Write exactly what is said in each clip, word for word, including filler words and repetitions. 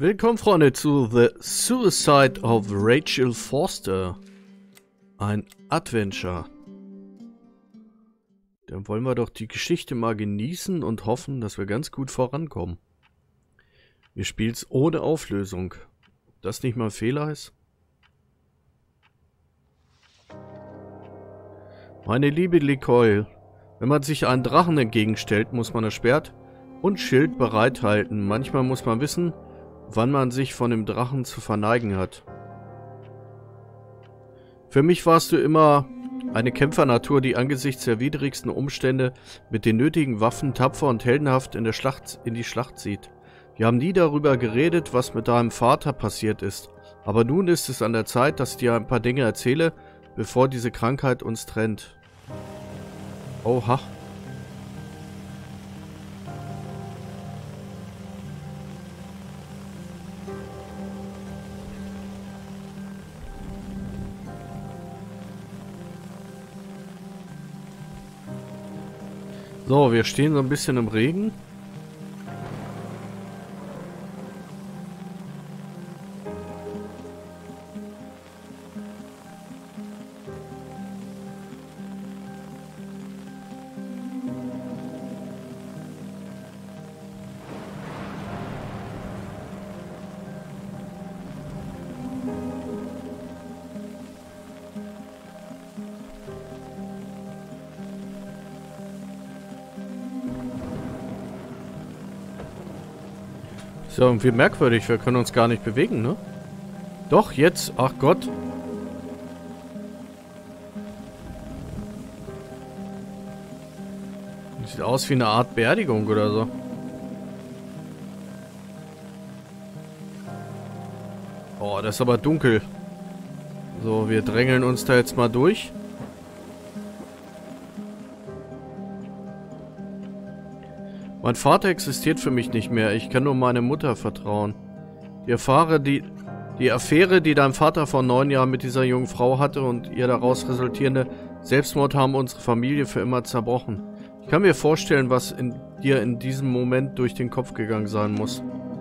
Willkommen, Freunde, zu The Suicide of Rachel Forster. Ein Adventure. Dann wollen wir doch die Geschichte mal genießen und hoffen, dass wir ganz gut vorankommen. Wir spielen es ohne Auflösung. Ob das nicht mal ein Fehler ist? Meine liebe Nicole, wenn man sich einen Drachen entgegenstellt, muss man das Schwert und Schild bereithalten. Manchmal muss man wissen, wann man sich von dem Drachen zu verneigen hat. Für mich warst du immer eine Kämpfernatur, die angesichts der widrigsten Umstände mit den nötigen Waffen tapfer und heldenhaft in, der Schlacht, in die Schlacht zieht. Wir haben nie darüber geredet, was mit deinem Vater passiert ist. Aber nun ist es an der Zeit, dass ich dir ein paar Dinge erzähle, bevor diese Krankheit uns trennt. Oha. So, wir stehen so ein bisschen im Regen. Ist ja irgendwie merkwürdig, wir können uns gar nicht bewegen, ne? Doch, jetzt, ach Gott. Sieht aus wie eine Art Beerdigung oder so. Oh, das ist aber dunkel. So, wir drängeln uns da jetzt mal durch. Mein Vater existiert für mich nicht mehr. Ich kann nur meiner Mutter vertrauen. Die Affäre, die, die Affäre, die dein Vater vor neun Jahren mit dieser jungen Frau hatte und ihr daraus resultierende Selbstmord haben unsere Familie für immer zerbrochen. Ich kann mir vorstellen, was in dir in diesem Moment durch den Kopf gegangen sein muss.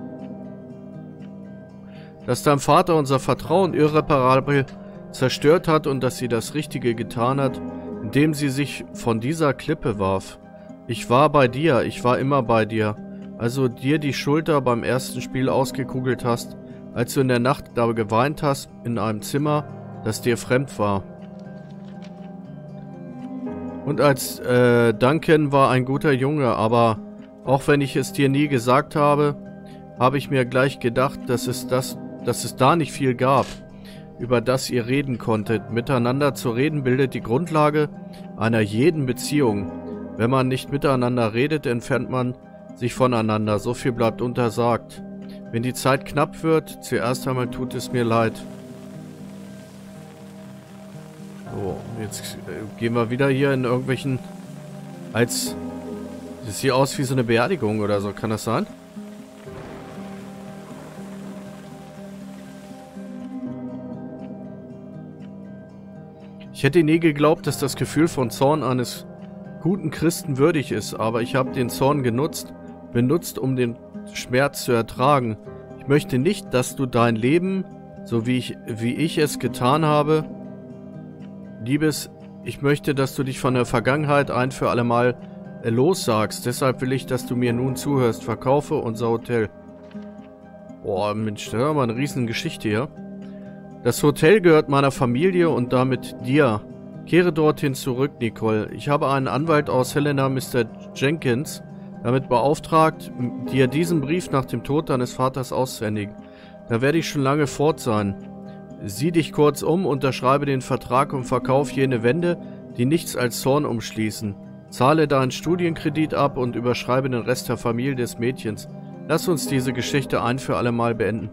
Dass dein Vater unser Vertrauen irreparabel zerstört hat und dass sie das Richtige getan hat, indem sie sich von dieser Klippe warf. Ich war bei dir, ich war immer bei dir, als du dir die Schulter beim ersten Spiel ausgekugelt hast, als du in der Nacht da geweint hast, in einem Zimmer, das dir fremd war. Und als, äh, Duncan war ein guter Junge, aber auch wenn ich es dir nie gesagt habe, habe ich mir gleich gedacht, dass es das, dass es da nicht viel gab, über das ihr reden konntet. Miteinander zu reden bildet die Grundlage einer jeden Beziehung. Wenn man nicht miteinander redet, entfernt man sich voneinander. So viel bleibt untersagt. Wenn die Zeit knapp wird, zuerst einmal tut es mir leid. So, jetzt äh, gehen wir wieder hier in irgendwelchen... Als... Das sieht aus wie so eine Beerdigung oder so. Kann das sein? Ich hätte nie geglaubt, dass das Gefühl von Zorn eines guten Christen würdig ist, aber ich habe den Zorn genutzt, benutzt, um den Schmerz zu ertragen. Ich möchte nicht, dass du dein Leben, so wie ich, wie ich es getan habe, Liebes, ich möchte, dass du dich von der Vergangenheit ein für alle Mal lossagst. Deshalb will ich, dass du mir nun zuhörst. Verkaufe unser Hotel. Boah, Mensch, das ist aber eine riesen Geschichte hier. Das Hotel gehört meiner Familie und damit dir. Kehre dorthin zurück, Nicole. Ich habe einen Anwalt aus Helena, Mister Jenkins, damit beauftragt, dir diesen Brief nach dem Tod deines Vaters auszuhändigen. Da werde ich schon lange fort sein. Sieh dich kurz um, unterschreibe den Vertrag und verkauf jene Wände, die nichts als Zorn umschließen. Zahle deinen Studienkredit ab und überschreibe den Rest der Familie des Mädchens. Lass uns diese Geschichte ein für alle Mal beenden.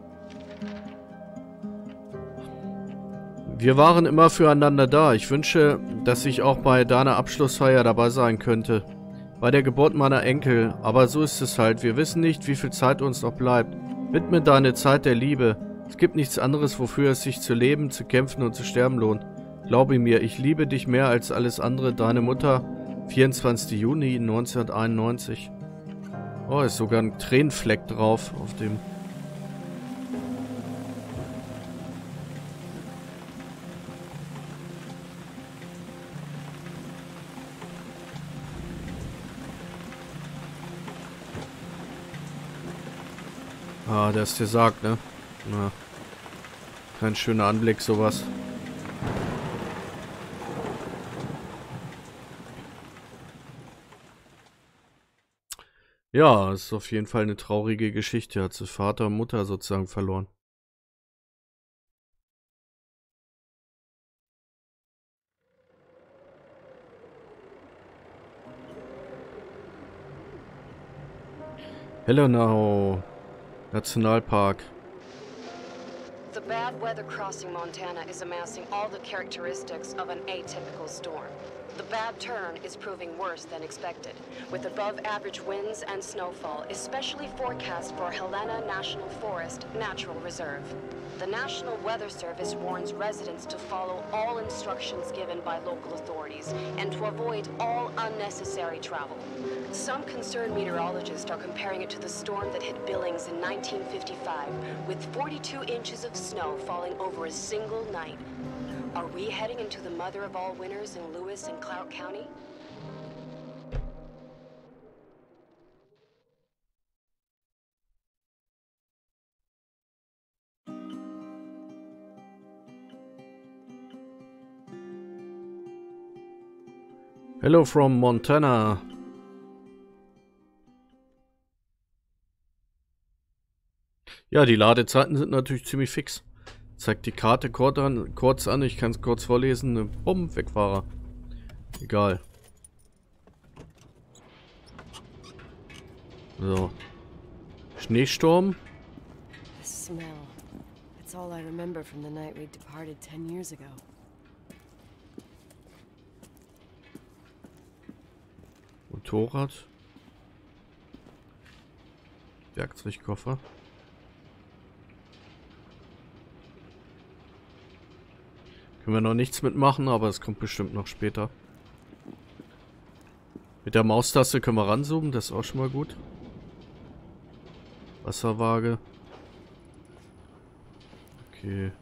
Wir waren immer füreinander da. Ich wünsche, dass ich auch bei deiner Abschlussfeier dabei sein könnte. Bei der Geburt meiner Enkel. Aber so ist es halt. Wir wissen nicht, wie viel Zeit uns noch bleibt. Widme deine Zeit der Liebe. Es gibt nichts anderes, wofür es sich zu leben, zu kämpfen und zu sterben lohnt. Glaube mir, ich liebe dich mehr als alles andere. Deine Mutter, vierundzwanzigster Juni neunzehnhunderteinundneunzig. Oh, ist sogar ein Tränenfleck drauf auf dem Ah, der es dir sagt, ne? Na, kein schöner Anblick, sowas. Ja, es ist auf jeden Fall eine traurige Geschichte. Hat sie Vater und Mutter sozusagen verloren. Helena Nationalpark. The bad weather crossing Montana is amassing all the characteristics of an atypical storm. The bad turn is proving worse than expected, with above-average winds and snowfall, especially forecast for Helena National Forest Natural Reserve. The National Weather Service warns residents to follow all instructions given by local authorities and to avoid all unnecessary travel. Some concerned meteorologists are comparing it to the storm that hit Billings in nineteen fifty-five, with forty-two inches of snow falling over a single night. Are we heading into the mother of all winters in Lewis and Clark County? Hello from Montana. Ja, die Ladezeiten sind natürlich ziemlich fix. Zeigt die Karte kurz an, kurz an. Ich kann es kurz vorlesen. Bumm, weg war er. Egal. So. Schneesturm. The smell. It's all I remember from the night we departed ten years ago. Motorrad. Werkzeugkoffer. Können wir noch nichts mitmachen, aber es kommt bestimmt noch später. Mit der Maustaste können wir ranzoomen, das ist auch schon mal gut. Wasserwaage. Okay.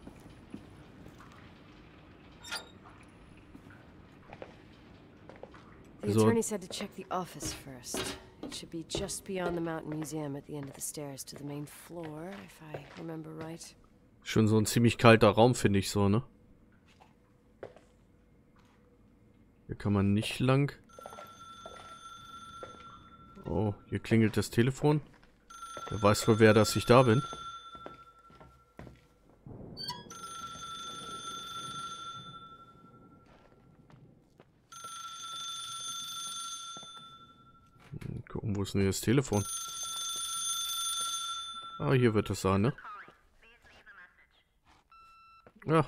The attorney said to check the office first. It should be just beyond the Mountain Museum at the end of the stairs to the main floor, if I remember right. Schon so ein ziemlich kalter Raum, finde ich so, ne? Hier kann man nicht lang. Oh, hier klingelt das Telefon. Wer weiß wohl, wer, dass ich da bin. Gucken, wo ist denn hier das Telefon? Ah, hier wird es sein, ne? Ja.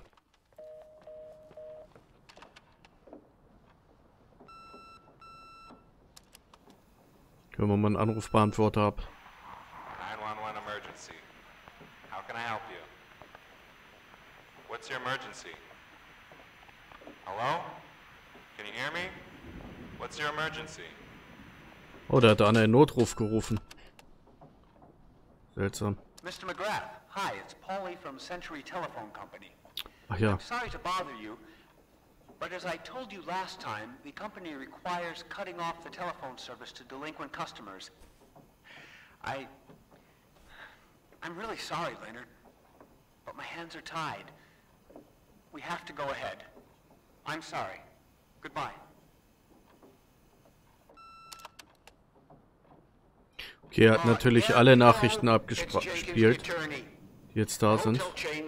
Können wir mal einen Anrufbeantworter ab. nine one one emergency. How can I help you? What's your emergency? Hello? Can you hear me? What's your emergency? Oh, der hat einen Notruf gerufen. Seltsam. Mister McGrath, hi, it's Paulie from Century Telephone Company. Ach ja. I'm sorry to bother you, but as I told you last time, the company requires cutting off the telephone service to delinquent customers. I... I'm really sorry, Leonard, but my hands are tied. We have to go ahead. I'm sorry. Goodbye. Okay, er hat natürlich alle Nachrichten abgespielt, die jetzt da sind.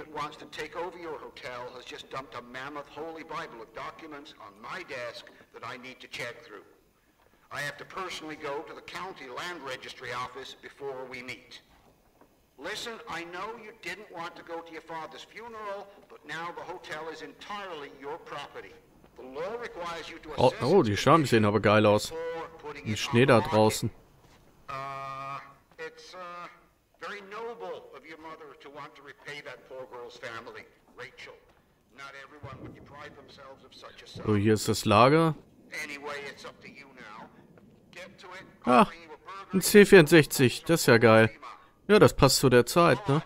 I have to personally go to the county land registry office before we meet. Listen, I know you didn't want to go to your father's funeral, but now the hotel is entirely your property. The law requires you to Oh, oh, die Schaben sehen aber geil aus. Im Schnee da draußen. Uh, it's uh, very noble of your mother to want to repay that poor girl's family, Rachel. Not everyone would deprive themselves of such a son. So, hier ist das Lager. Anyway, it's up to you now. Get to it. Ah, ein C vierundsechzig, das ist ja geil. Ja, das passt zu der Zeit, ne?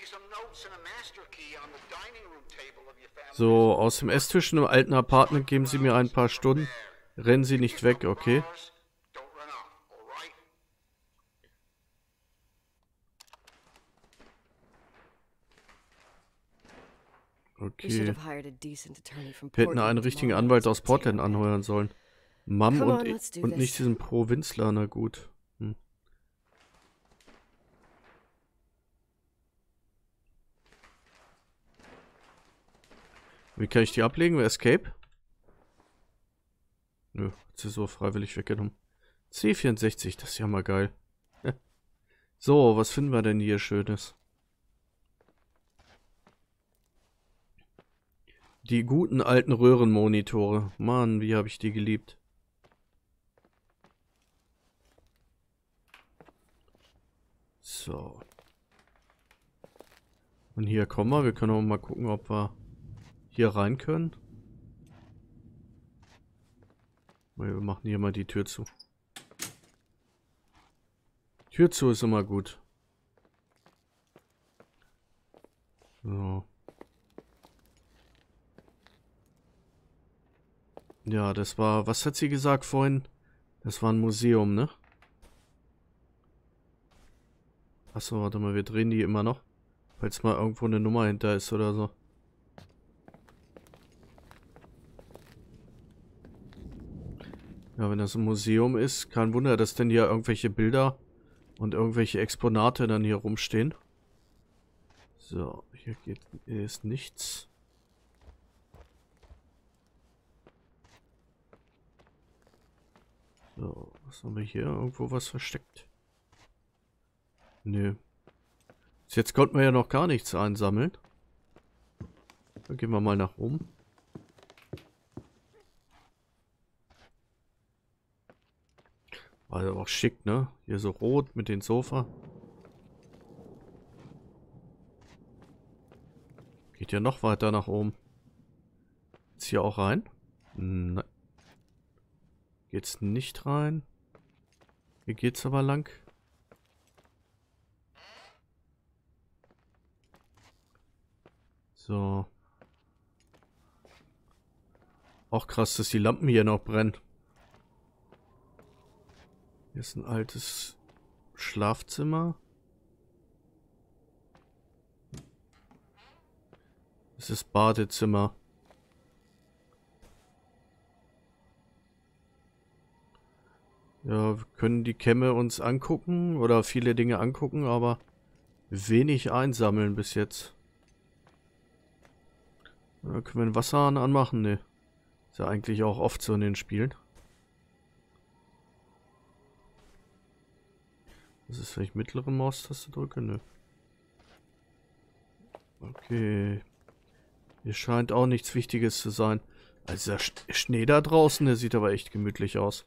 So, aus dem Esstisch in einem alten Apartment geben Sie mir ein paar Stunden. Rennen Sie nicht weg, okay? Okay. Wir hätten einen richtigen Anwalt aus Portland anheuern sollen. Mom und, ich, und nicht diesen Provinzler, na gut. Hm. Wie kann ich die ablegen? Escape? Nö, hat sie so freiwillig weggenommen. C vierundsechzig, das ist ja mal geil. So, was finden wir denn hier Schönes? Die guten alten Röhrenmonitore. Mann, wie habe ich die geliebt. So. Und hier kommen wir. Wir können auch mal gucken, ob wir hier rein können. Wir machen hier mal die Tür zu. Tür zu ist immer gut. So. Ja, das war... Was hat sie gesagt vorhin? Das war ein Museum, ne? Achso, warte mal, wir drehen die immer noch. Falls mal irgendwo eine Nummer hinter ist oder so. Ja, wenn das ein Museum ist, kein Wunder, dass denn hier irgendwelche Bilder und irgendwelche Exponate dann hier rumstehen. So, hier geht hier ist nichts. So, was haben wir hier? Irgendwo was versteckt? Nö. Bis jetzt konnten wir ja noch gar nichts einsammeln. Dann gehen wir mal nach oben. War ja auch schick, ne? Hier so rot mit dem Sofa. Geht ja noch weiter nach oben. Ist hier auch rein? Nein. Geht's nicht rein. Hier geht's aber lang. So. Auch krass, dass die Lampen hier noch brennen. Hier ist ein altes Schlafzimmer. Das ist Badezimmer. Ja, wir können die Kämme uns angucken oder viele Dinge angucken, aber wenig einsammeln bis jetzt. Da können wir einen Wasserhahn anmachen? Ne. Ist ja eigentlich auch oft so in den Spielen. Das ist, wenn ich mittlere Maustaste drücke? Ne. Okay. Hier scheint auch nichts Wichtiges zu sein. Also der Sch Schnee da draußen, der sieht aber echt gemütlich aus.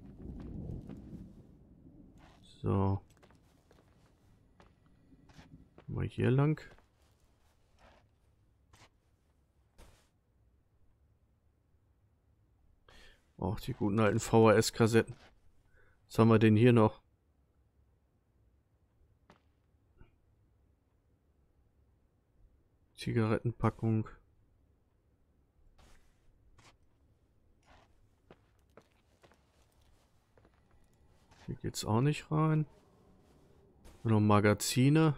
So. Mal hier lang. Auch die guten alten V H S-Kassetten. Was haben wir denn hier noch? Zigarettenpackung. Hier geht's auch nicht rein. Noch Magazine.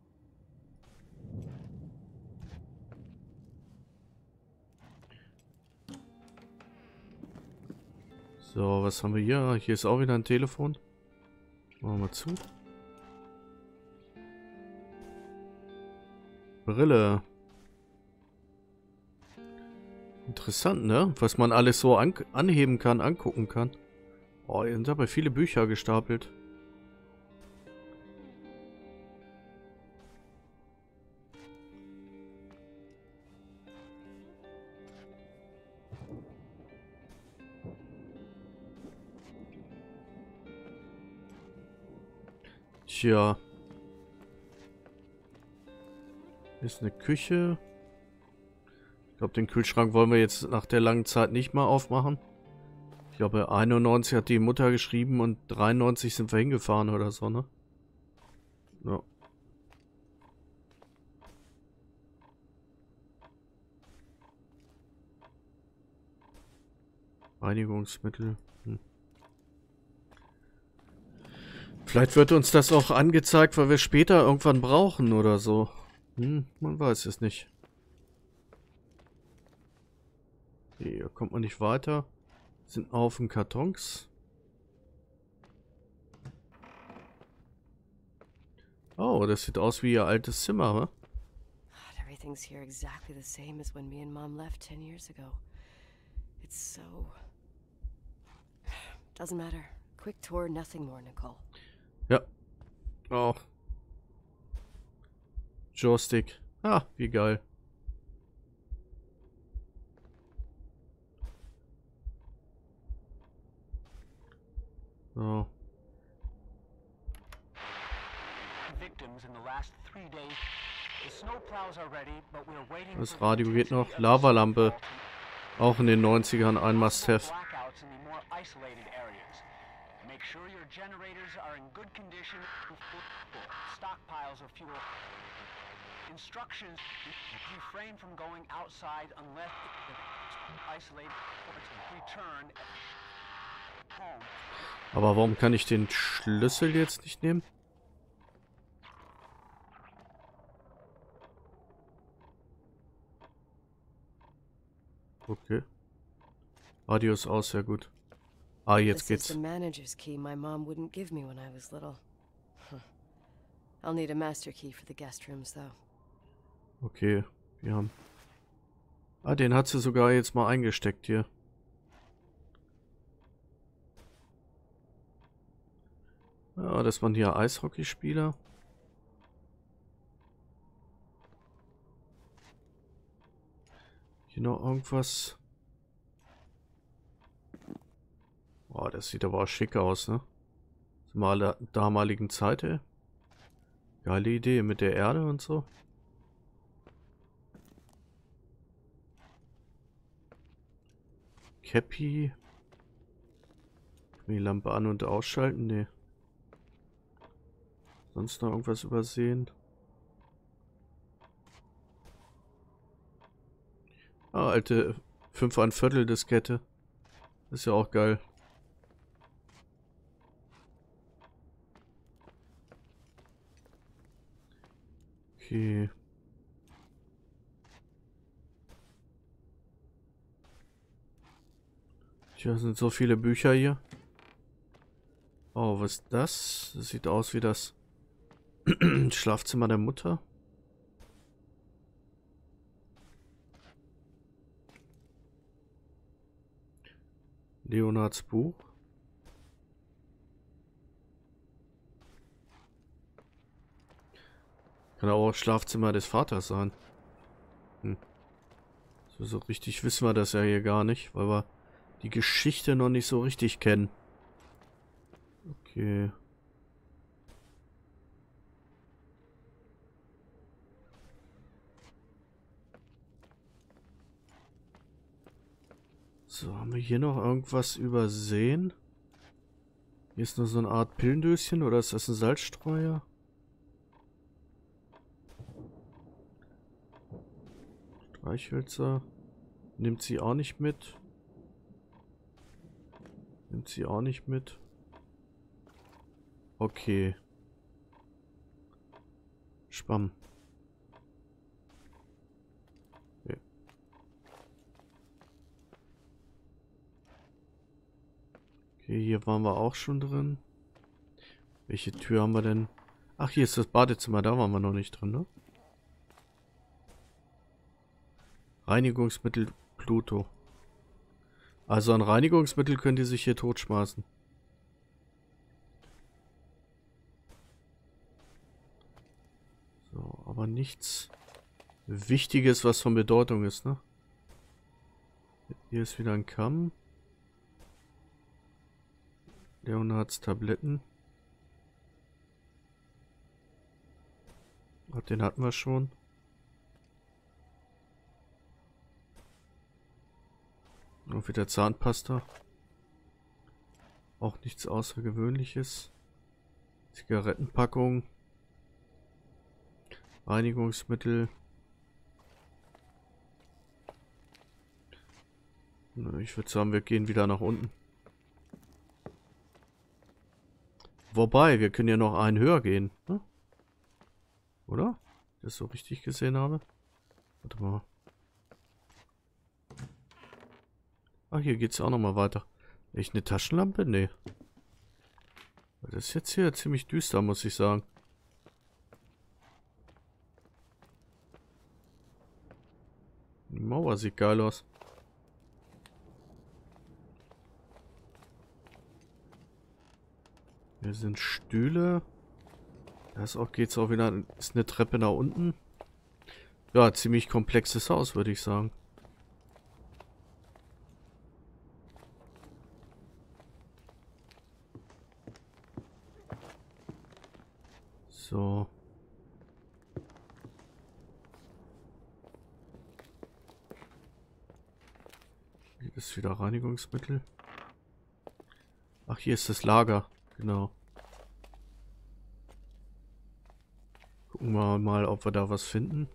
So, was haben wir hier? Hier ist auch wieder ein Telefon. Machen wir mal zu. Brille. Interessant, ne? Was man alles so an anheben kann, angucken kann. Oh, hier sind aber viele Bücher gestapelt. Tja. Hier ist eine Küche. Ich glaube, den Kühlschrank wollen wir jetzt nach der langen Zeit nicht mal aufmachen. Ich glaube, einundneunzig hat die Mutter geschrieben und dreiundneunzig sind wir hingefahren oder so, ne? Ja. Reinigungsmittel. Hm. Vielleicht wird uns das auch angezeigt, weil wir später irgendwann brauchen oder so. Hm, man weiß es nicht. Hier kommt man nicht weiter. Sind ein Haufen Kartons. Oh, das sieht aus wie ihr altes Zimmer, wa? Everything's here exactly the same as when me and Mom left ten years ago. It's so... Doesn't matter. Quick tour, nothing more, Nicole. Ja. Oh. Joystick. Ah, wie geil. So. Victims in the last three days. The snowplows are ready, but we're waiting. Das Radio geht noch. Lavalampe. Auch in den neunzigern ein Must-Have. Make sure your generators are in good condition. Stockpiles of fuel. Instructions: refrain from going outside unless isolated. Return home. Aber warum kann ich den Schlüssel jetzt nicht nehmen? Okay. Radio ist aus, sehr gut. Ah, jetzt geht's. This is the manager's key my mom wouldn't give me when I was little. Huh. I'll need a master key for the guest rooms, though. Okay, wir haben... Ah, den hat sie sogar jetzt mal eingesteckt hier. Ja, das waren hier Eishockeyspieler. Hier noch irgendwas. Boah, das sieht aber auch schick aus, ne? Zumal der damaligen Zeit, ey. Geile Idee mit der Erde und so. Cappy. Die Lampe an- und ausschalten? Nee. Sonst noch irgendwas übersehen? Ah, alte fünf ein Viertel Diskette. Ist ja auch geil. Okay. Tja, sind so viele Bücher hier. Oh, was ist das? Das sieht aus wie das Schlafzimmer der Mutter. Leonards Buch. Kann auch Schlafzimmer des Vaters sein. Hm. So, so richtig wissen wir das ja hier gar nicht, weil wir die Geschichte noch nicht so richtig kennen. Okay. So, haben wir hier noch irgendwas übersehen? Hier ist nur so eine Art Pillendöschen oder ist das ein Salzstreuer? Streichhölzer. Nimmt sie auch nicht mit. Nimmt sie auch nicht mit. Okay. Schwamm. Okay. Okay, hier waren wir auch schon drin. Welche Tür haben wir denn? Ach, hier ist das Badezimmer, da waren wir noch nicht drin, ne? Reinigungsmittel Pluto. Also an Reinigungsmittel könnt ihr sich hier totschmeißen. So, aber nichts Wichtiges, was von Bedeutung ist, ne? Hier ist wieder ein Kamm. Leonards Tabletten. Den hatten wir schon. Und wieder Zahnpasta. Auch nichts Außergewöhnliches. Zigarettenpackung. Reinigungsmittel. Ich würde sagen, wir gehen wieder nach unten. Wobei, wir können ja noch einen höher gehen. Ne? Oder? Ich das so richtig gesehen habe. Warte mal. Ah, hier geht's auch nochmal weiter. Echt eine Taschenlampe? Nee. Das ist jetzt hier ziemlich düster, muss ich sagen. Die Mauer sieht geil aus. Hier sind Stühle. Da ist auch, geht's auch wieder, ist eine Treppe nach unten. Ja, ziemlich komplexes Haus, würde ich sagen. So. Hier ist wieder Reinigungsmittel. Ach, hier ist das Lager. Genau. Gucken wir mal, ob wir da was finden.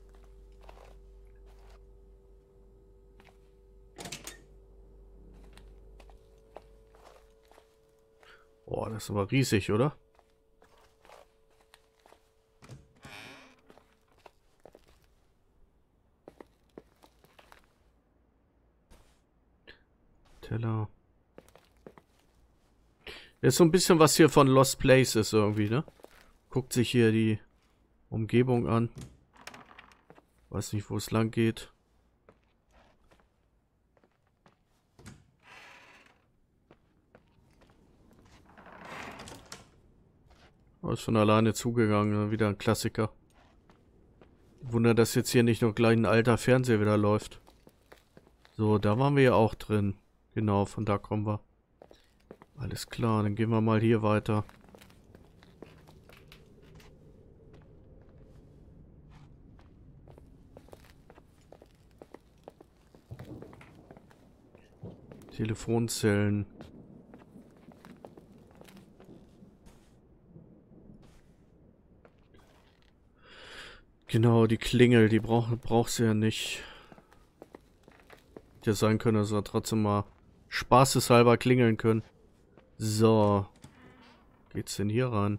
Boah, das ist aber riesig, oder? Teller. Ist so ein bisschen was hier von Lost Places irgendwie, ne? Guckt sich hier die Umgebung an. Weiß nicht, wo es lang geht. Oh, ist von alleine zugegangen, ne? Wieder ein Klassiker. Wunder, dass jetzt hier nicht noch gleich ein alter Fernseher wieder läuft. So, da waren wir ja auch drin. Genau, von da kommen wir. Alles klar, dann gehen wir mal hier weiter. Telefonzellen. Genau, die Klingel, die brauch, brauchst du ja nicht. Hätte ja sein können, dass wir trotzdem mal spaßeshalber klingeln können. So. Geht's denn hier rein?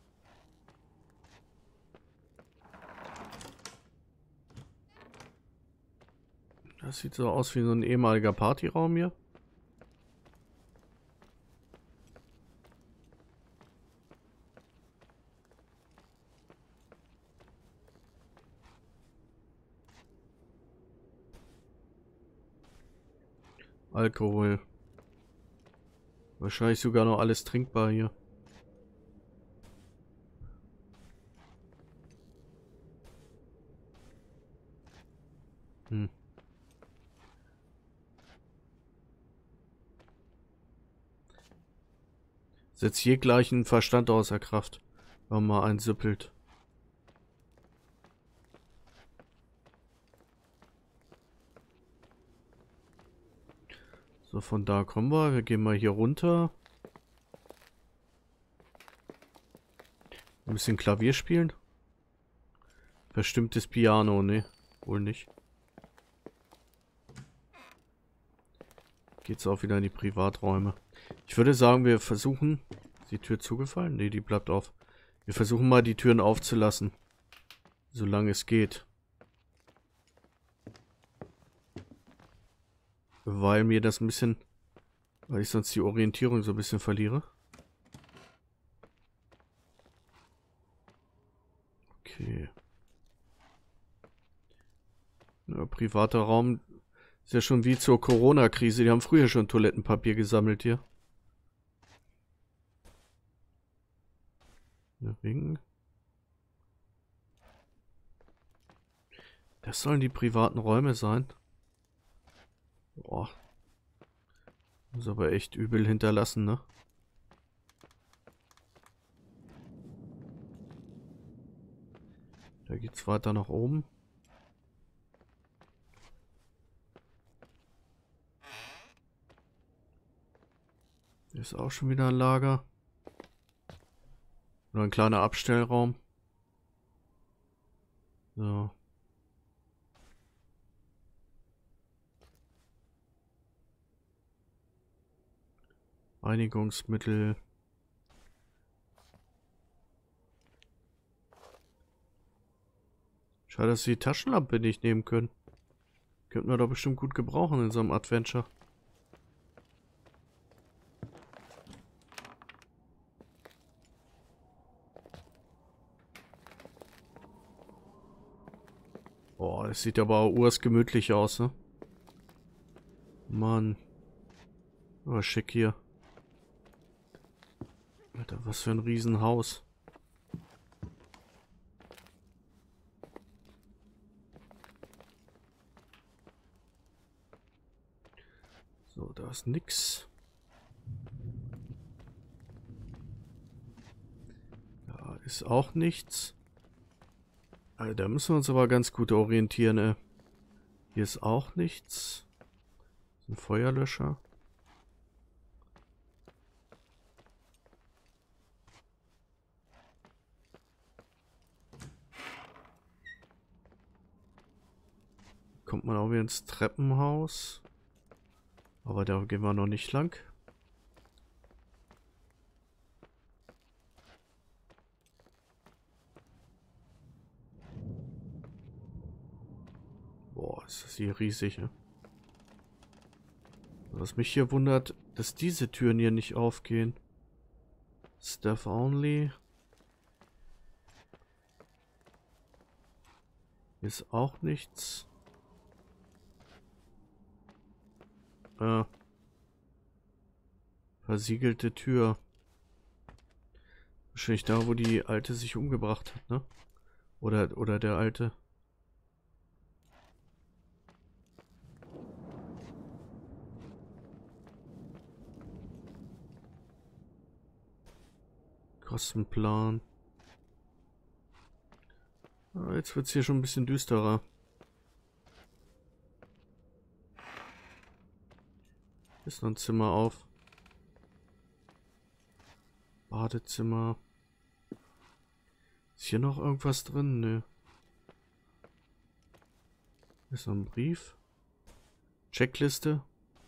Das sieht so aus wie so ein ehemaliger Partyraum hier. Alkohol. Wahrscheinlich sogar noch alles trinkbar hier. Hm. Setzt hier gleich einen Verstand außer Kraft, wenn man mal einsüppelt. So, von da kommen wir. Wir gehen mal hier runter. Ein bisschen Klavier spielen. Verstimmtes Piano, ne? Wohl nicht. Geht's auch wieder in die Privaträume. Ich würde sagen, wir versuchen... Ist die Tür zugefallen? Ne, die bleibt auf. Wir versuchen mal, die Türen aufzulassen. Solange es geht. Weil mir das ein bisschen... Weil ich sonst die Orientierung so ein bisschen verliere. Okay. Ja, privater Raum ist ja schon wie zur Corona-Krise. Die haben früher schon Toilettenpapier gesammelt hier. Ja, wegen. Das sollen die privaten Räume sein. Boah. Muss aber echt übel hinterlassen, ne? Da geht's weiter nach oben. Hier ist auch schon wieder ein Lager. Oder ein kleiner Abstellraum. So. Reinigungsmittel. Schade, dass sie die Taschenlampe nicht nehmen können. Könnten wir doch bestimmt gut gebrauchen in so einem Adventure. Boah, es sieht aber auch ursgemütlich aus, ne? Mann. Oh, schick hier. Alter, was für ein Riesenhaus. So, da ist nix. Da ist auch nichts. Alter, da müssen wir uns aber ganz gut orientieren, ey. Hier ist auch nichts. Ein Feuerlöscher. Kommt man auch wieder ins Treppenhaus. Aber da gehen wir noch nicht lang. Boah, ist das hier riesig, ne? Was mich hier wundert, dass diese Türen hier nicht aufgehen. Staff only. Hier ist auch nichts. Äh. Versiegelte Tür. Wahrscheinlich da, wo die Alte sich umgebracht hat, ne? Oder, oder der Alte. Kostenplan. Ah, jetzt wird es hier schon ein bisschen düsterer. Ist noch ein Zimmer auf. Badezimmer. Ist hier noch irgendwas drin? Nö. Ist noch ein Brief. Checkliste.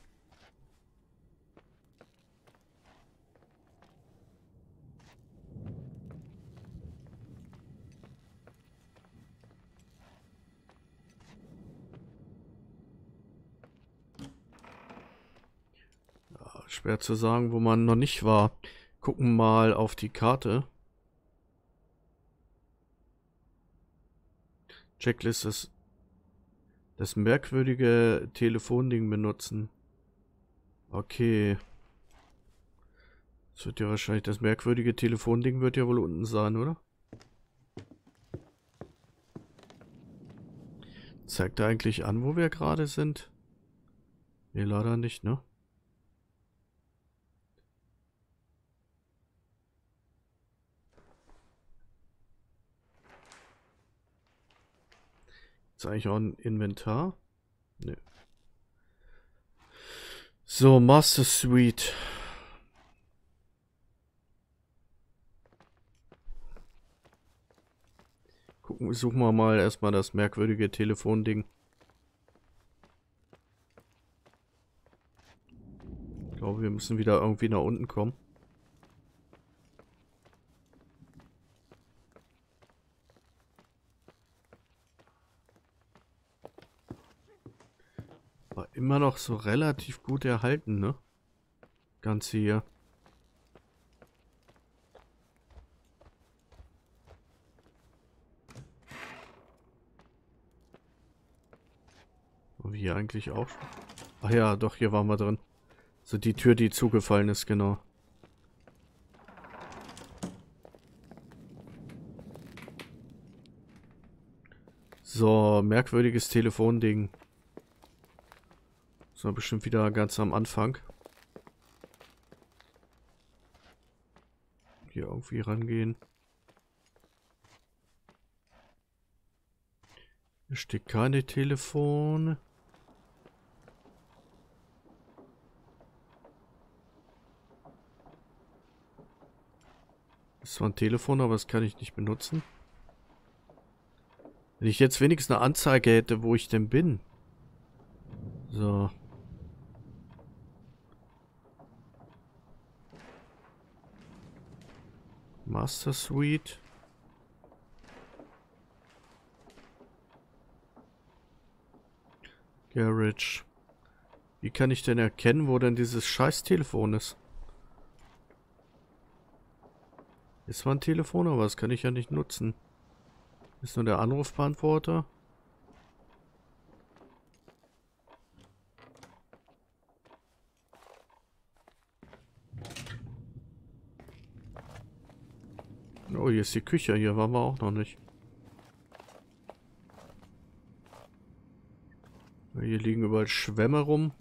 Schwer zu sagen, wo man noch nicht war. Gucken mal auf die Karte. Checklist ist das merkwürdige Telefonding benutzen. Okay. Das wird ja wahrscheinlich, das merkwürdige Telefonding wird ja wohl unten sein, oder? Zeigt er eigentlich an, wo wir gerade sind? Nee, leider nicht, ne? Ist eigentlich auch ein Inventar? Nö. So, Master Suite. Gucken, suchen wir mal erstmal das merkwürdige Telefonding. Ich glaube, wir müssen wieder irgendwie nach unten kommen. War immer noch so relativ gut erhalten, ne? Ganze hier. Und hier eigentlich auch. Ach ja, doch, hier waren wir drin. So die Tür, die zugefallen ist, genau. So, merkwürdiges Telefonding. So, bestimmt wieder ganz am Anfang. Hier irgendwie rangehen. Hier steht keine Telefon. Das ist zwar ein Telefon, aber das kann ich nicht benutzen. Wenn ich jetzt wenigstens eine Anzeige hätte, wo ich denn bin. So. Master Suite. Garage. Wie kann ich denn erkennen, wo denn dieses scheiß Telefon ist? Ist zwar ein Telefon, aber das kann ich ja nicht nutzen. Ist nur der Anrufbeantworter. Oh, hier ist die Küche. Hier waren wir auch noch nicht. Hier liegen überall Schwämme rum.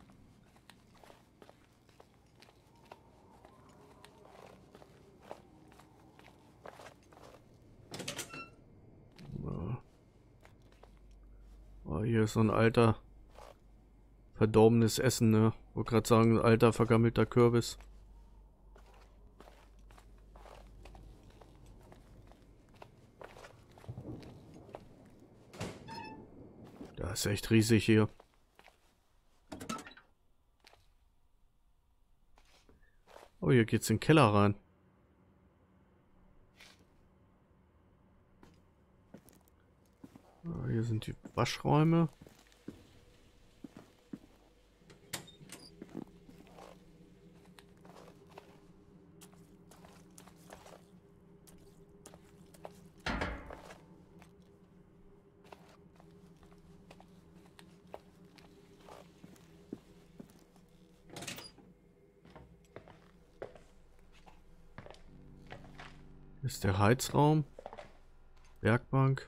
Oh, hier ist so ein alter, verdorbenes Essen, ne? Wollte gerade sagen, alter, vergammelter Kürbis. Das ist echt riesig hier. Oh, hier geht's in den Keller rein. Oh, hier sind die Waschräume. Hier ist der Heizraum. Werkbank.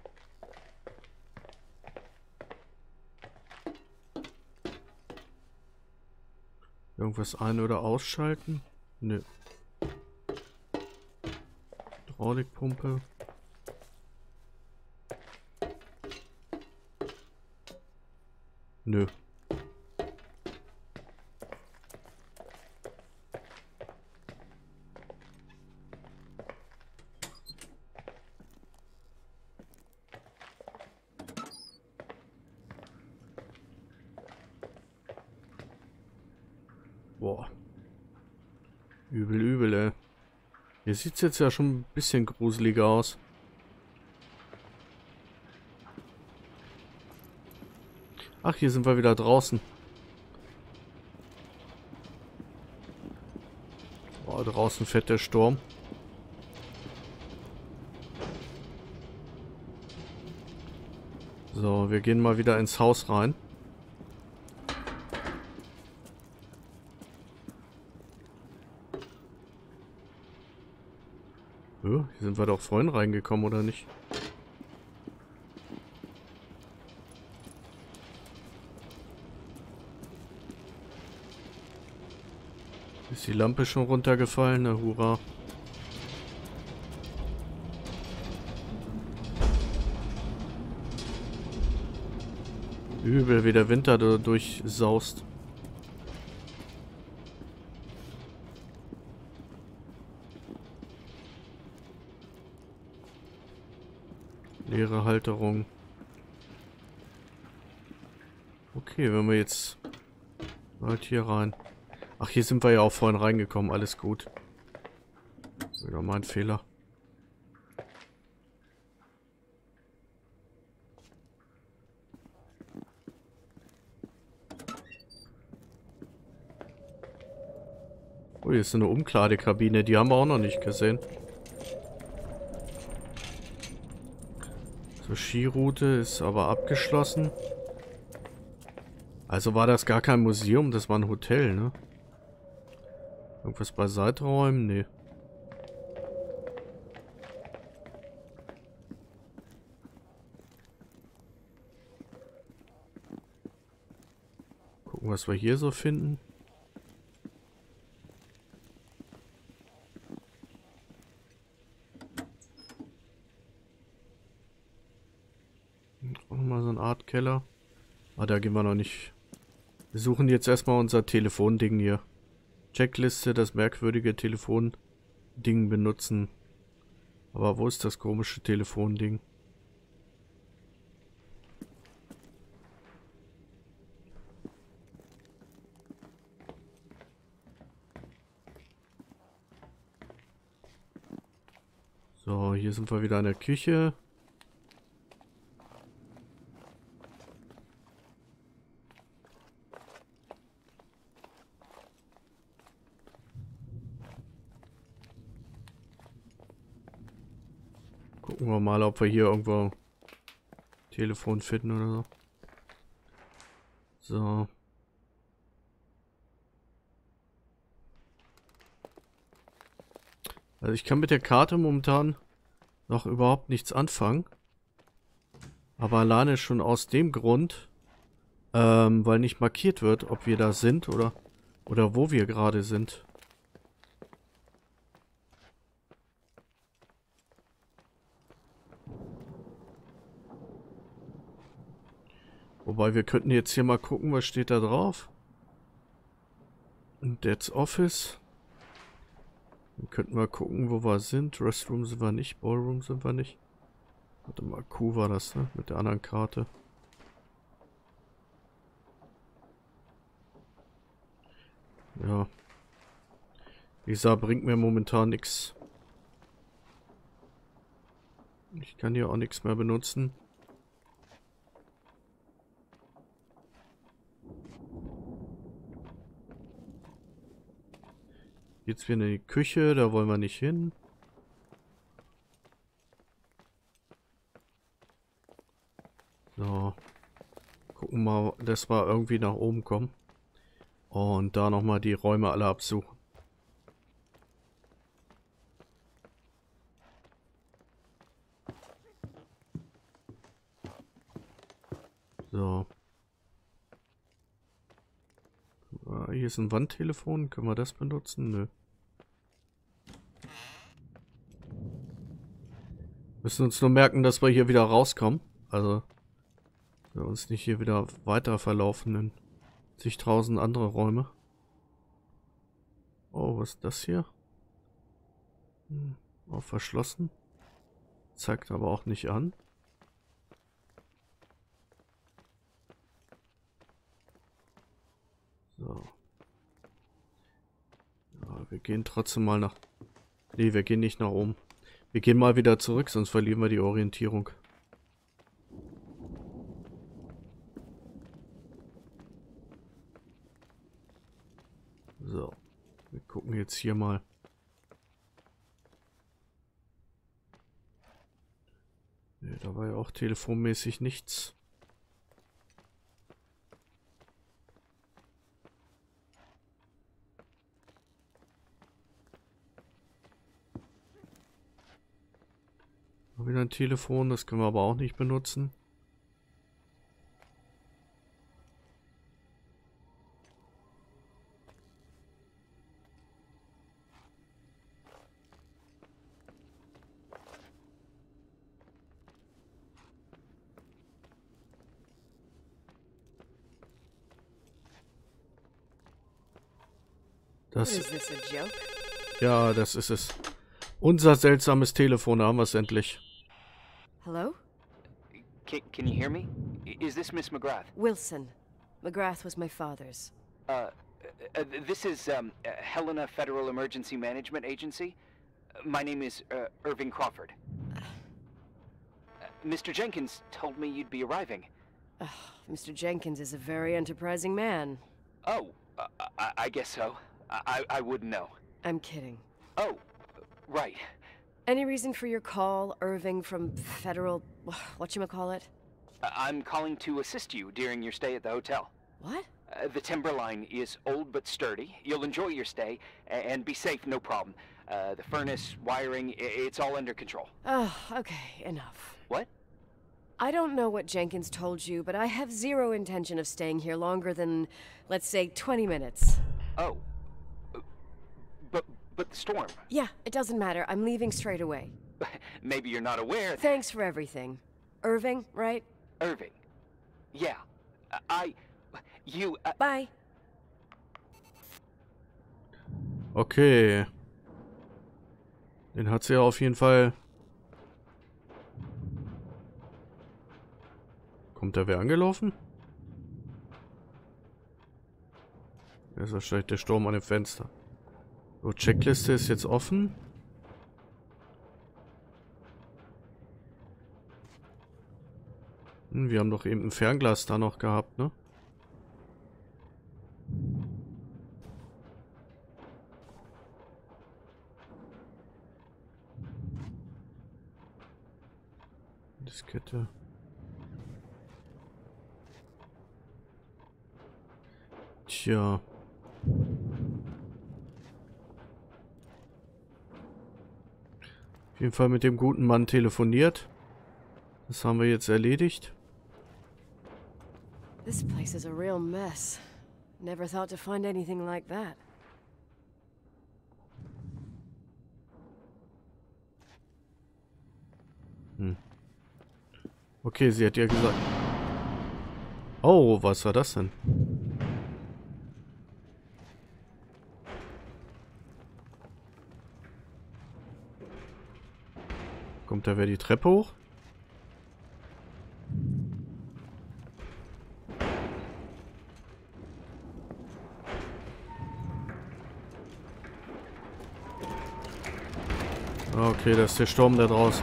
Irgendwas ein- oder ausschalten? Nö. Hydraulikpumpe. Nö. Boah. Übel, übel, ey. Hier sieht es jetzt ja schon ein bisschen gruseliger aus. Ach, hier sind wir wieder draußen. Boah, draußen fährt der Sturm. So, wir gehen mal wieder ins Haus rein. Hier sind wir doch vorhin reingekommen, oder nicht? Ist die Lampe schon runtergefallen? Na, hurra. Übel, wie der Winter da durchsaust. Leere Halterung. Okay, wenn wir jetzt halt hier rein. Ach, hier sind wir ja auch vorhin reingekommen. Alles gut. Wieder mein Fehler. Oh, hier ist eine Umkleidekabine. Die haben wir auch noch nicht gesehen. So, Skiroute ist aber abgeschlossen. Also war das gar kein Museum, das war ein Hotel, ne? Irgendwas beiseite räumen? Nee. Gucken, was wir hier so finden. Auch mal so eine Art Keller. Ah, da gehen wir noch nicht. Wir suchen jetzt erstmal unser Telefonding hier. Checkliste, das merkwürdige Telefonding benutzen. Aber wo ist das komische Telefonding? So, hier sind wir wieder in der Küche. Gucken wir mal, ob wir hier irgendwo Telefon finden oder so. So. Also ich kann mit der Karte momentan noch überhaupt nichts anfangen. Aber alleine schon aus dem Grund, ähm, weil nicht markiert wird, ob wir da sind oder, oder wo wir gerade sind. Wobei, wir könnten jetzt hier mal gucken, was steht da drauf. That's Office. Dann könnten wir gucken, wo wir sind. Restroom sind wir nicht, Ballroom sind wir nicht. Warte mal, Q war das, ne? Mit der anderen Karte. Ja. Lisa bringt mir momentan nichts. Ich kann hier auch nichts mehr benutzen. Jetzt wieder in die Küche, da wollen wir nicht hin. So. Gucken mal, dass wir irgendwie nach oben kommen. Und da nochmal die Räume alle absuchen. So. Ah, hier ist ein Wandtelefon. Können wir das benutzen? Nö. Müssen uns nur merken, dass wir hier wieder rauskommen. Also, wir uns nicht hier wieder weiter verlaufen in zigtausend andere Räume. Oh, was ist das hier? Hm, auch verschlossen. Zeigt aber auch nicht an. So. Ja, wir gehen trotzdem mal nach... Nee, wir gehen nicht nach oben. Wir gehen mal wieder zurück, sonst verlieren wir die Orientierung. So. Wir gucken jetzt hier mal. Nee, da war ja auch telefonmäßig nichts. Wieder ein Telefon, das können wir aber auch nicht benutzen. Das, Is this a joke? ja, das ist es. Unser seltsames Telefon, da haben wir es endlich. Hello? Can, can you hear me? I- Is this Miss McGrath? Wilson. McGrath was my father's. Uh, uh, this is um, uh, Helena Federal Emergency Management Agency. Uh, my name is uh, Irving Crawford. Uh, Mister Jenkins told me you'd be arriving. Ugh, Mister Jenkins is a very enterprising man. Oh, uh, I, I guess so. I, I, I wouldn't know. I'm kidding. Oh, right. Any reason for your call, Irving from Federal... whatchamacallit? Uh, I'm calling to assist you during your stay at the hotel. What? Uh, the Timberline is old but sturdy. You'll enjoy your stay, a- and be safe, no problem. Uh, the furnace, wiring, I- it's all under control. Oh, okay, enough. What? I don't know what Jenkins told you, but I have zero intention of staying here longer than, let's say, twenty minutes. Oh. Uh, But, but the storm. Yeah, it doesn't matter. I'm leaving straight away. Maybe you're not aware. Thanks for everything. Irving, right? Irving. Yeah. I... You... Uh, Bye. Okay. Den hat sie ja auf jeden Fall. Kommt da wer angelaufen? Da ist wahrscheinlich der Sturm an dem Fenster. So, Checkliste ist jetzt offen. Hm, wir haben doch eben ein Fernglas da noch gehabt, ne? Diskette. Tja. Auf jeden Fall mit dem guten Mann telefoniert. Das haben wir jetzt erledigt. This place is a real mess. Never thought to find anything like that. Hm. Okay, sie hat ja gesagt... Oh, was war das denn? Kommt da wer die Treppe hoch? Okay, das ist der Sturm da draußen.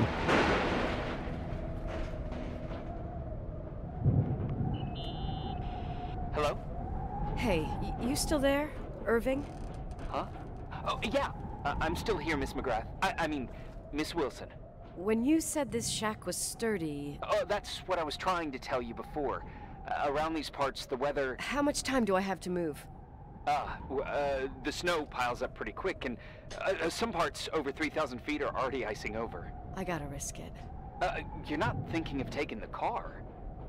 Hello? Hey, y you still there, Irving? Huh? Oh, yeah. Uh, I'm still here, Miss McGrath. I, I mean, Miss Wilson. When you said this shack was sturdy... Oh, that's what I was trying to tell you before. Uh, around these parts, the weather... How much time do I have to move? Ah, uh, uh, the snow piles up pretty quick, and uh, uh, some parts over three thousand feet are already icing over. I gotta risk it. Uh, you're not thinking of taking the car?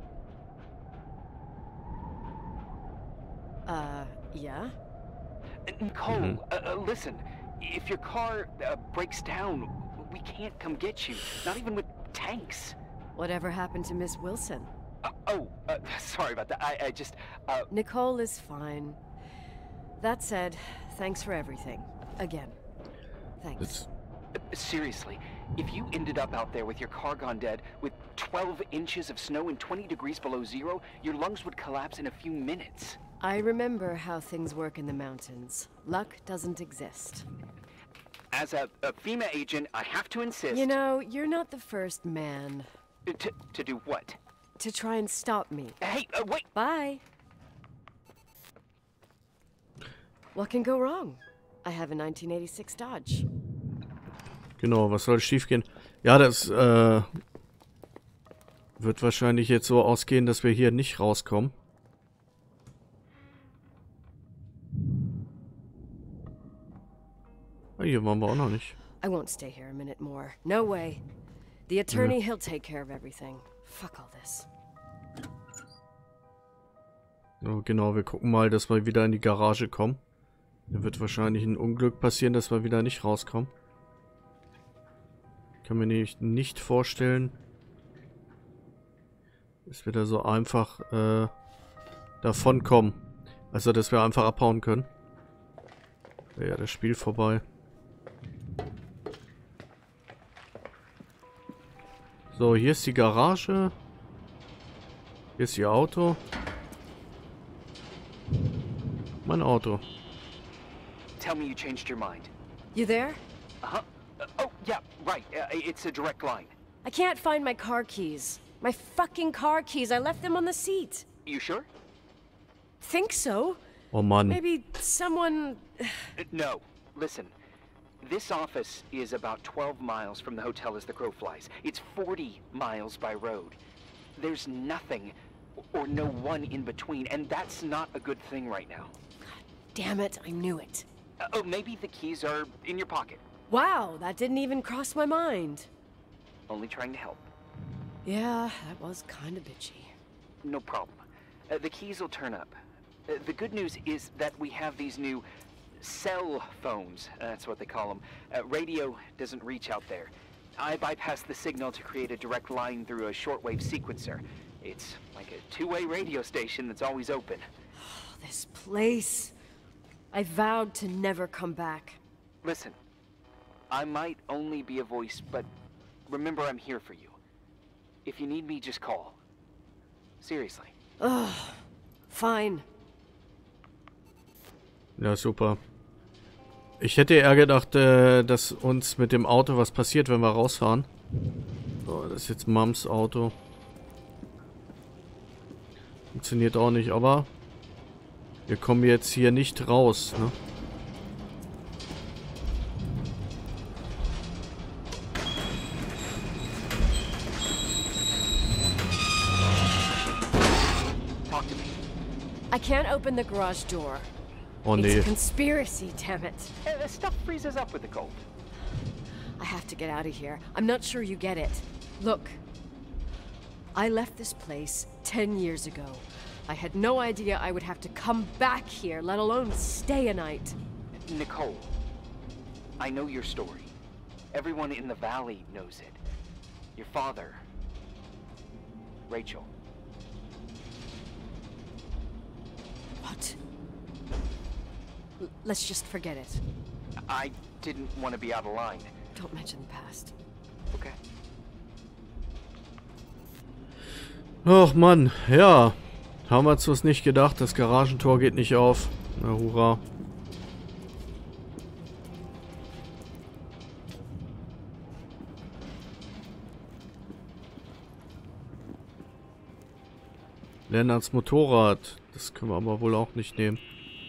Uh, yeah? Uh, Nicole, Mhm. uh, uh, listen. If your car uh, breaks down, we can't come get you. Not even with tanks. Whatever happened to Miss Wilson? Uh, oh, uh, sorry about that. I, I just, uh... Nicole is fine. That said, thanks for everything. Again. Thanks. It's uh, seriously, if you ended up out there with your car gone dead, with twelve inches of snow and twenty degrees below zero, your lungs would collapse in a few minutes. I remember how things work in the mountains. Luck doesn't exist. As a, a FEMA agent, I have to insist... You know, you're not the first man Uh, To, to do what? to try and stop me. Hey, uh, wait! Bye. What can go wrong? I have a nineteen eighty-six Dodge. genau, was soll schiefgehen? Ja, das äh, wird wahrscheinlich jetzt so ausgehen, dass wir hier nicht rauskommen. Ah, hier waren wir auch noch nicht. I won't stay here a minute more. No way. The attorney, he'll take care of everything. Fuck all this. So, genau, wir gucken mal, dass wir wieder in die Garage kommen. Da wird wahrscheinlich ein Unglück passieren, dass wir wieder nicht rauskommen. Ich kann mir nämlich nicht vorstellen, dass wir da so einfach äh, davon kommen. Also, dass wir einfach abhauen können. Wäre ja das Spiel vorbei. So, hier ist die Garage. Hier ist ihr Auto. Mein Auto. Tell me you changed your mind. You there? Uh-huh. Uh, oh, yeah, right. Uh, it's a direct line. I can't find my car keys. My fucking car keys. I left them on the seat. You sure? Think so? Oh Mann. Maybe someone... Uh, no. Listen. This office is about twelve miles from the hotel as the crow flies. It's forty miles by road. There's nothing or no one in between, and that's not a good thing right now. Damn it, I knew it. Uh, oh, maybe the keys are in your pocket. Wow, that didn't even cross my mind. Only trying to help. Yeah, that was kind of bitchy. No problem. Uh, the keys will turn up. Uh, the good news is that we have these new cell phones. Uh, that's what they call them. Uh, radio doesn't reach out there. I bypass the signal to create a direct line through a shortwave sequencer. It's like a two-way radio station that's always open. Oh, this place. I vowed to never come back. Listen, I might only be a voice, but remember I'm here for you. If you need me, just call. Seriously. Ugh, fine. Ja, super. Ich hätte eher gedacht, äh, dass uns mit dem Auto was passiert, wenn wir rausfahren. So, das ist jetzt Mams Auto. Funktioniert auch nicht, aber wir kommen jetzt hier nicht raus, ne? Talk to me. I can't open the garage door. Oh It's nee. a conspiracy, damn it. Uh, the stuff freezes up with the cold. I have to get out of here. I'm not sure you get it. Look, I left this place ten years ago. I had no idea I would have to come back here, let alone stay a night. Nicole, I know your story. Everyone in the valley knows it. Your father, Rachel. What? L- let's just forget it. I didn't want to be out of line. Don't mention the past. Okay. Ach Mann, ja. Haben wir uns das nicht gedacht, das Garagentor geht nicht auf. Na hurra. Lennarts Motorrad. Das können wir aber wohl auch nicht nehmen.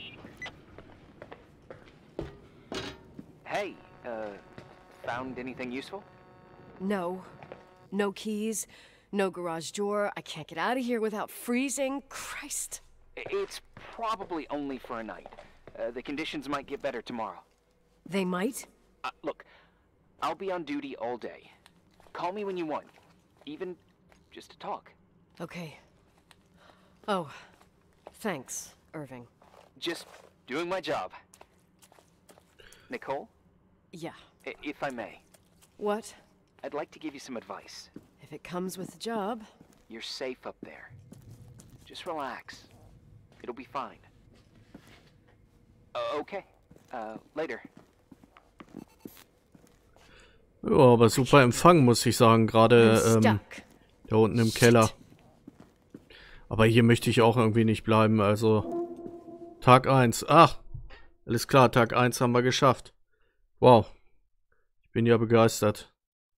Hey, uh, found anything useful? No. No keys. No garage door. I can't get out of here without freezing. Christ. It's probably only for a night. Uh, the conditions might get better tomorrow. They might? Uh, look, I'll be on duty all day. Call me when you want. Even just to talk. Okay. Oh. Thanks, Irving. Just doing my job. Nicole? Yeah. I- if I may, What? I'd like to give you some advice. If it comes with the job. You're safe up there. Just relax. It'll be fine. Uh, okay. Uh, later. Ja, aber super Empfang, muss ich sagen, gerade I'm ähm, stuck. da unten im Keller. Aber hier möchte ich auch irgendwie nicht bleiben, also Tag eins. Ach, alles klar, Tag eins haben wir geschafft. Wow, ich bin ja begeistert.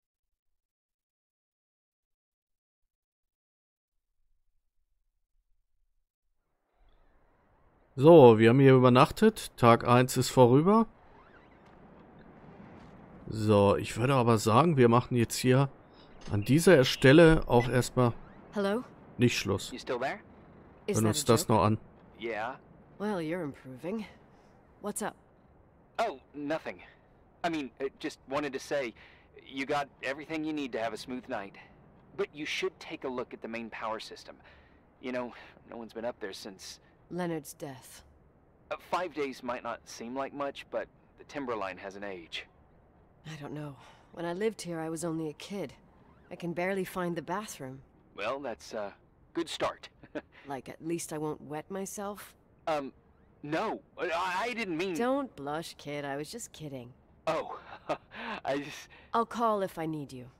So, wir haben hier übernachtet. Tag eins ist vorüber. So, ich würde aber sagen, wir machen jetzt hier an dieser Stelle auch erstmal Hello? nicht Schluss. You still there? Is Hören that uns a das joke? noch an. Yeah. Well, you're improving. What's up? Oh, nothing. I mean, uh, just wanted to say, you got everything you need to have a smooth night. But you should take a look at the main power system. You know, no one's been up there since... Leonard's death. Uh, five days might not seem like much, but the timberline has an age. I don't know. When I lived here, I was only a kid. I can barely find the bathroom. Well, that's a good start. Like, at least I won't wet myself. um, no, I, I didn't mean... Don't blush, kid. I was just kidding. Oh, I just... I'll call if I need you.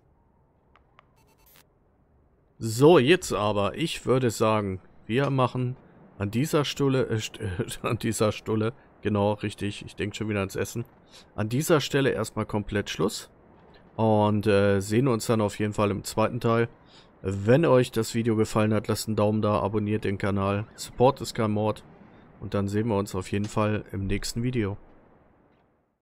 So, jetzt aber, ich würde sagen, wir machen an dieser Stelle, äh, st äh, an dieser Stelle, genau, richtig, ich denke schon wieder ans Essen, an dieser Stelle erstmal komplett Schluss und äh, sehen uns dann auf jeden Fall im zweiten Teil. Wenn euch das Video gefallen hat, lasst einen Daumen da, abonniert den Kanal, Support ist kein Mord und dann sehen wir uns auf jeden Fall im nächsten Video.